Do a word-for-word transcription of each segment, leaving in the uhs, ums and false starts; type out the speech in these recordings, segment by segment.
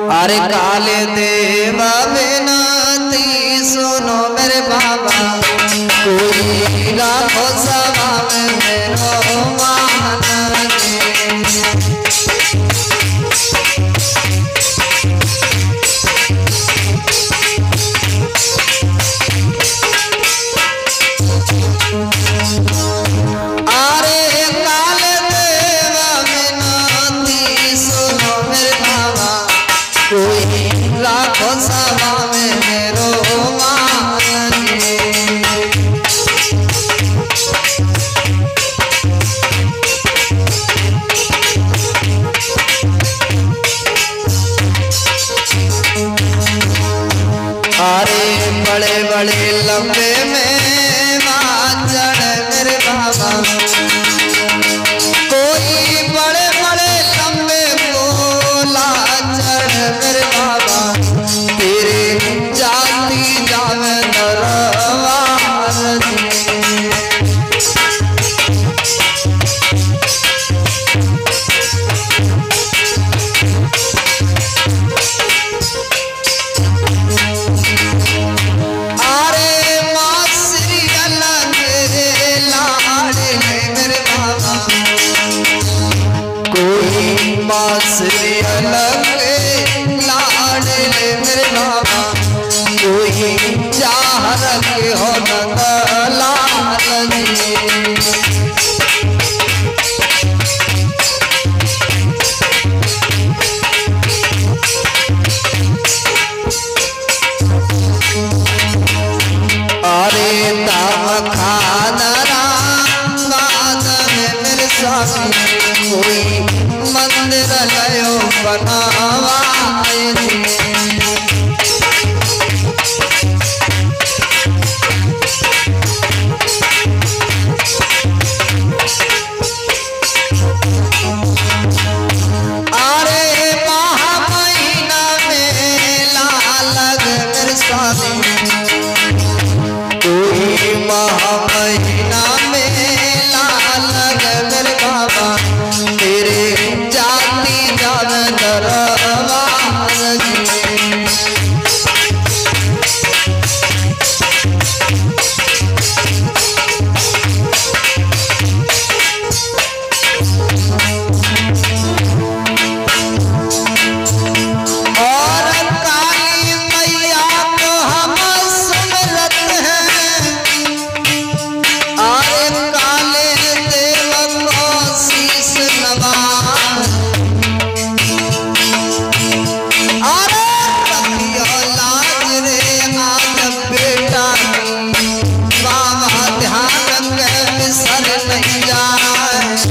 अरे काले देव विनती सुनो मेरे बाबा, कोई राखो सभा में मेरो मान बड़े बड़े लंबे में माचड़ मेरे बाबा, कोई बड़े बड़े लंबे गोला चढ़ मेरे बाबा, तेरे जाती जावे दरबार बांसुरी अलग लाडले मेरे बाबा, कोई चाह रखे हो लाल अरे दाम खाना बाद में मेरे स्वामी, कोई मंदिर लयो बनावाए अरे महा महीना मेला लग मेरे स्वामी, कोई महा महीना मेला लग मेरे बाबा, तेरे जाती जान दरबार और काली मैया को हम सुमिरत हैं, अरे काले देव को शीश नवा, अरे रखियो लाज रे आज बेटा, बाबा ध्यान के बिसर नहीं जाए।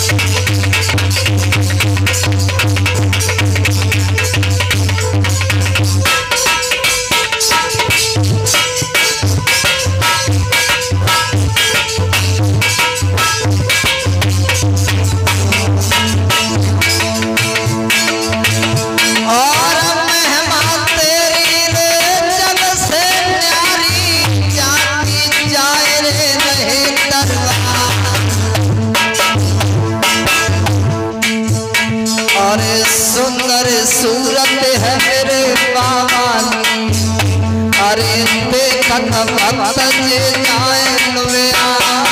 अरे सुंदर सूरत है मेरे बाबा, अरे देखत भक्त जे जाए लुया,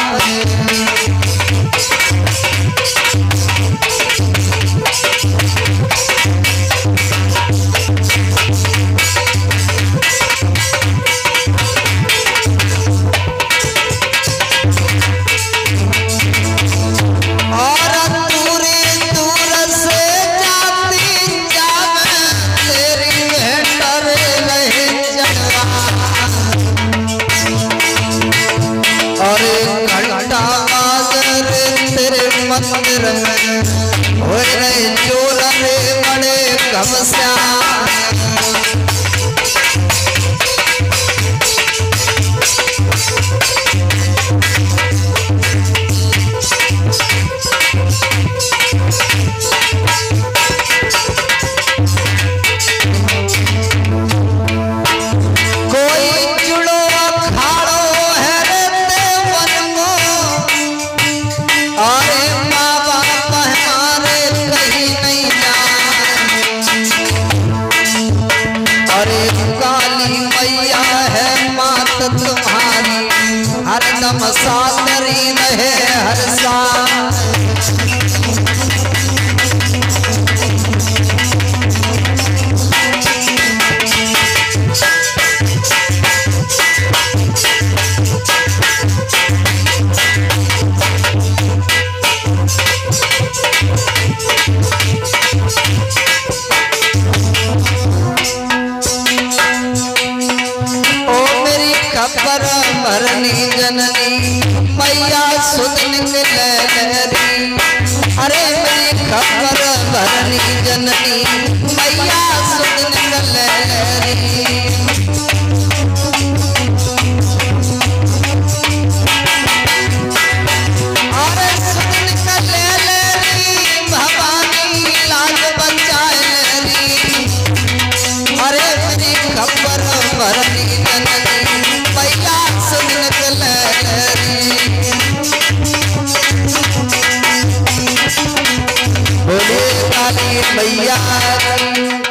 मंदिर में हो रहे चोर रे बड़े कमस्या, मसातरी रहे हर साल। खबर भरनी जननी मैया सुध निकले लहरी। अरे मेरी खबर भरनी जननी मैया सुध निकले लहरी। अरे सुध निकले लहरी भवानी लाज बचाए लहरी। अरे मेरी खबर भरनी जननी मैया सुध निकले लहरी। बोले काली मैया